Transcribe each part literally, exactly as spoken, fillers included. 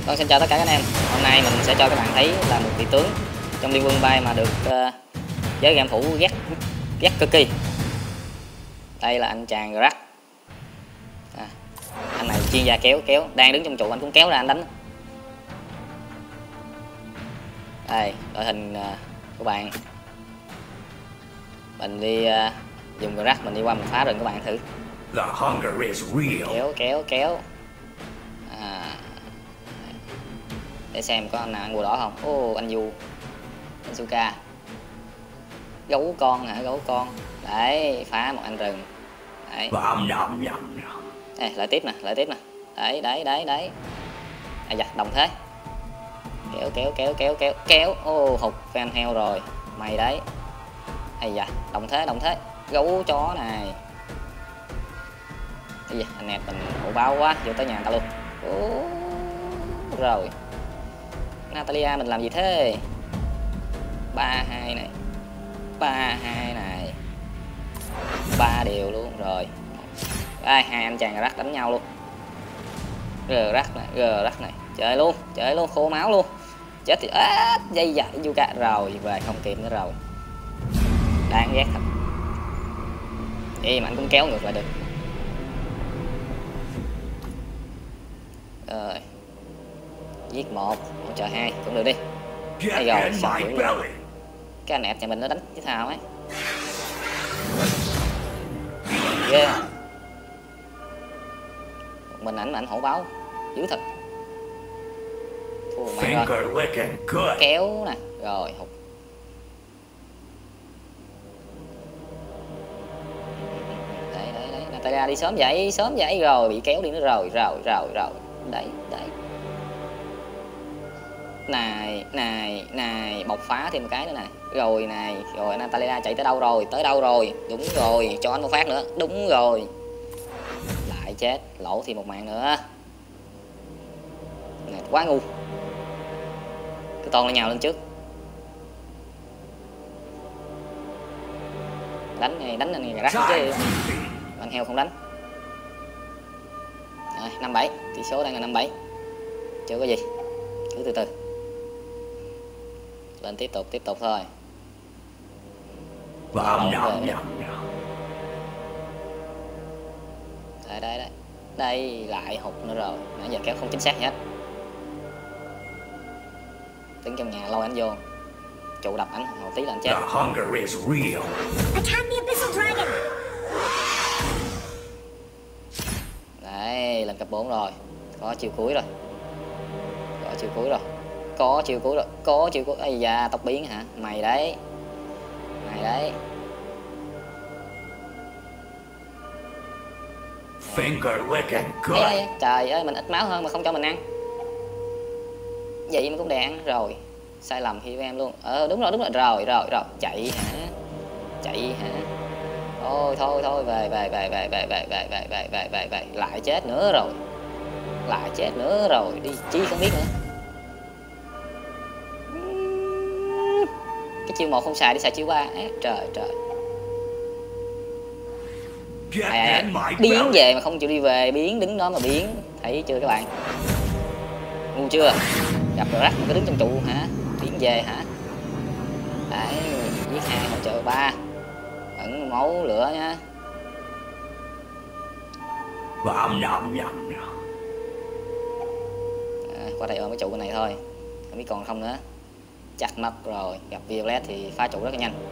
Con xin chào tất cả các anh em. Hôm nay mình sẽ cho các bạn thấy là một vị tướng trong Liên Quân Bay mà được uh, giới game thủ ghét ghét cực kỳ. Đây là anh chàng Grack. À, anh này chuyên gia kéo kéo, đang đứng trong trụ anh cũng kéo ra anh đánh. Đây, đội hình uh, của bạn. Mình đi uh, dùng Grack mình đi qua mình phá rừng các bạn thử. Kéo kéo kéo. À, để xem có anh nào ăn bùa đỏ không. Ô oh, anh Du, anh Suka, gấu con hả, gấu con đấy, phá một anh rừng đấy. Đây, lại tiếp nè, lại tiếp nè, đấy đấy đấy đấy. À dạ, đồng thế, kéo kéo kéo kéo kéo kéo. Ô oh, hụt fan heo rồi mày đấy. Ây da, đồng thế đồng thế, gấu chó này. Cái gì anh nè, mình hổ báo quá, vô tới nhà người ta luôn. Oh, rồi Natalia mình làm gì thế? Ba hai này, ba hai này, ba điều luôn rồi. Đây, hai anh chàng Grack đánh nhau luôn. Grack này, Grack này, chơi luôn, chơi luôn, khô máu luôn. Chết thì á, dây dạy Yuka rồi, về không kịp nữa rồi. Đáng ghét thật. Vậy mà anh cũng kéo ngược lại được. Rồi. Giết một, hỗ trợ hai cũng được đi. Đây rồi, sao kiểu luôn. Cái anh nẹp nhà mình nó đánh chứ thao ấy. Ghê yeah. Mình ảnh mà ảnh hổ báo dữ thật. Thua mày rồi. Kéo nè, rồi hụt. Đấy đấy đấy, Natalia đi sớm vậy, sớm vậy rồi bị kéo đi nữa rồi, rồi rồi rồi. Đấy đấy. Này này này, bộc phá thêm một cái nữa này. Rồi này, rồi Natalia chạy tới đâu rồi, tới đâu rồi. Đúng rồi, cho anh một phát nữa. Đúng rồi. Lại chết, lỗ thêm một mạng nữa. Này, quá ngu. Cứ toàn lên nhào lên trước. Đánh này, đánh này Grack chứ. Anh heo không đánh. Rồi, năm bảy, tỷ số đang là năm bảy. Chưa có gì. Cứ từ từ. Lên tiếp tục, tiếp tục thôi. Đây, đây, đây. Đây, lại hụt nữa rồi. Nãy giờ kéo không chính xác gì hết. Đứng trong nhà lôi anh vô. Trụ đập ảnh, một tí là anh chết. Đấy, lên cấp bốn rồi. Có chiều cuối rồi. Có chiều cuối rồi. Có chiều cuối rồi, có chiều cuối. Ây da, tóc biến hả? Mày đấy. Mày đấy. Ê, trời ơi, mình ít máu hơn mà không cho mình ăn. Vậy mà cũng đè ăn rồi. Sai lầm khi với em luôn. Ờ đúng rồi, đúng rồi, rồi, rồi, rồi. Chạy hả? Chạy hả? Thôi, thôi, thôi, về, về, về, về, về, về, về, về, về, về, về, về. Lại chết nữa rồi. Lại chết nữa rồi, đi chi không biết nữa. Cái chiêu một không xài đi xài chiêu ba. À, trời trời. À, à, biến về mà không chịu đi về, biến đứng đó mà biến. Thấy chưa các bạn? Ngu chưa? Gặp Grack mà cứ đứng trong trụ hả? Biến về hả? Đấy, giết hai hỗ trợ ba. Ẩn máu lửa nha. À, qua đây ôm cái trụ này thôi. Không biết còn không nữa. Chắc mất rồi, gặp Violet thì phá trụ rất là nhanh.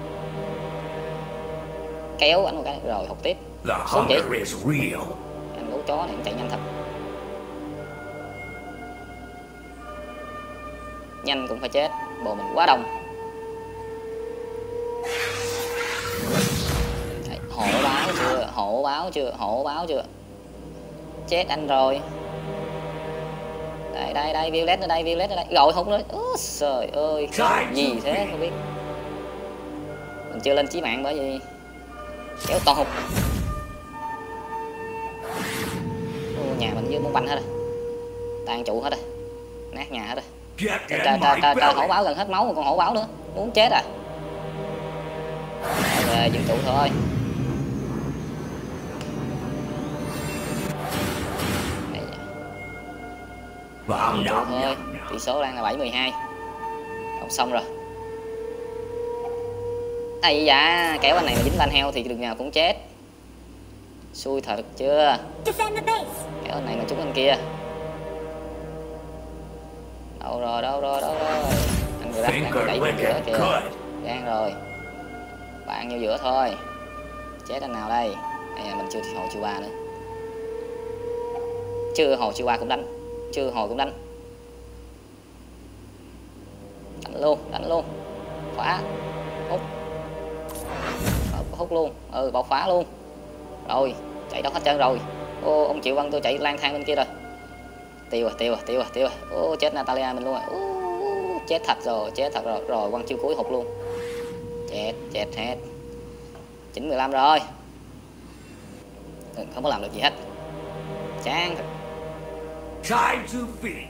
Kéo ảnh một cái rồi hụt tiếp. Xuống chị. Anh gấu chó này chạy nhanh thật. Nhanh cũng phải chết, bộ mình quá đông. Đấy, hộ báo chưa, hộ báo chưa, hộ báo chưa. Chết anh rồi. Đây đây đây, Violet ở đây, Violet ở đây. Rồi hụt nữa. Ôi trời ơi, cái gì thế không biết. Mình chưa lên chí mạng bởi vì kéo toàn hụt. Ô, nhà mình với muốn banh hết rồi. Tan trụ hết rồi. Nát nhà hết rồi. Trời trời trời, trời, trời hổ báo gần hết máu, còn hổ báo nữa. Muốn chết rồi. Về dựng trụ thôi. Trụ thôi, tỷ số đang là bảy mười hai. Không xong rồi. Ây da, kéo anh này mà dính van heo thì đường nào cũng chết. Xui thật chưa. Kéo anh này mà trúng anh kia. Đâu rồi, đâu rồi, đâu rồi. Anh người đang đẩy vô giữa kìa. Đang rồi. Bạn vô giữa thôi. Chết anh nào đây? À, mình chưa hồi chiêu ba nữa. Chưa hồi chiêu ba cũng đánh. Chưa hồi cũng đánh. Đánh luôn, đánh luôn. Phá. Hút. Hút luôn. Ừ, bộc phá luôn. Rồi, chạy đâu hết trơn rồi. Ô, ông Triệu Văn tôi chạy lang thang bên kia rồi. Tiêu à, tiêu à, tiêu à, tiêu à. Ô, chết Natalia mình luôn rồi. Ô, chết thật rồi, chết thật rồi. Rồi, quăng chiêu cuối hụt luôn. Chết, chết hết. chín mười lăm rồi. Không có làm được gì hết. Chán thật. Time to feed.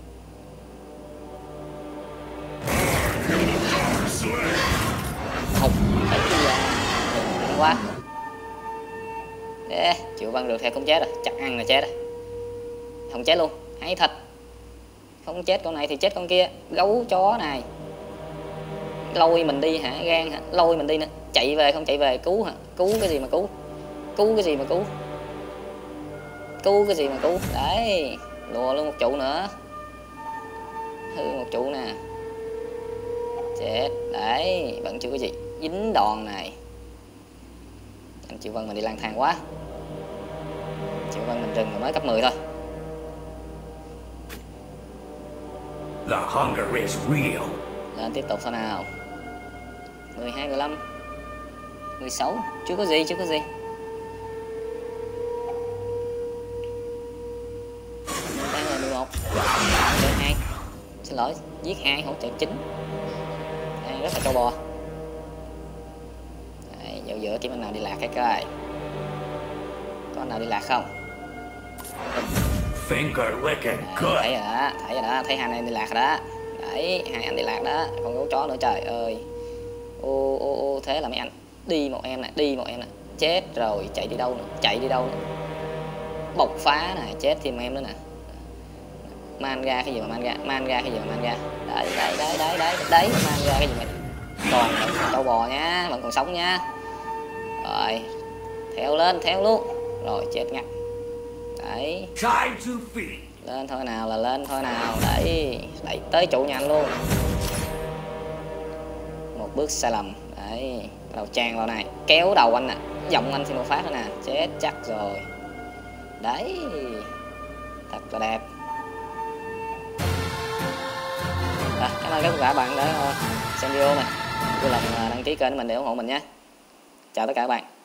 Hụt. Đấy là đừng quá. Để Triệu Văn được theo cũng chết rồi. Chắc ăn là chết rồi. Không chết luôn. Hay thật. Không chết con này thì chết con kia. Gấu chó này. Lôi mình đi hả? Gan hả? Lôi mình đi nữa. Chạy về không chạy về. Cứu hả? Cứu cái gì mà cứu? Cứu cái gì mà cứu? Cứu cái gì mà cứu? Đấy. Lùa luôn một trụ nữa. Hư một trụ nè. Chết. Đấy. Vẫn chưa có gì. Dính đòn này. Anh Triệu Văn mình đi lang thang quá. Triệu Văn mình rừng mà mới cấp mười thôi. The hunger is real. Lên tiếp tục sao nào. mười hai, mười lăm, mười sáu. Chưa có gì, chưa có gì. Đang là mười một. Hỗ trợ hai. Xin lỗi, giết hai hỗ trợ chín. Đây, rất là trâu bò. Đấy, dạo giữa kiếm anh nào đi lạc hay coi. Có anh nào đi lạc không? Finger licking Đấy, good. thấy rồi đó, thấy rồi đó, thấy hai anh đi lạc rồi đó. Đấy, hai anh đi lạc đó, con gấu chó nữa trời ơi. Ô ô ô, thế là mấy anh đi một em nè, đi một em nè. Chết rồi, chạy đi đâu nữa, chạy đi đâu nữa. Bộc phá nè, chết thêm em nữa nè. Man ra cái gì mà man ra, man ra cái gì mà man ra. Đấy, đấy, đấy, đấy, đấy, đấy, man ra cái gì mà. Còn vẫn còn trâu bò nhá, vẫn còn sống nhá. Rồi, theo lên, theo luôn. Rồi, chết ngắt. Đấy. Time to feed. Lên thôi nào là lên thôi nào. Đấy, đẩy tới trụ nhà anh luôn. Một bước sai lầm. Đấy, bắt đầu tràn vào này. Kéo đầu anh nè. Giọng anh thì một phát nữa nè. Chết chắc rồi. Đấy. Thật là đẹp. Rồi, cảm ơn các bạn đã xem video này. Vui lòng đăng ký kênh của mình để ủng hộ mình nhé. Chào tất cả các bạn.